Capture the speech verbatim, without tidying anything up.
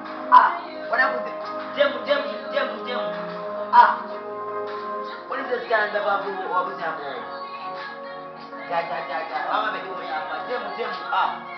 Ah, wanangu demu demu demu demu. Ah. What is this guy in the babu? What was that? Ja ja ja ja. Mama amekuja hapa. Demu demu. Ah.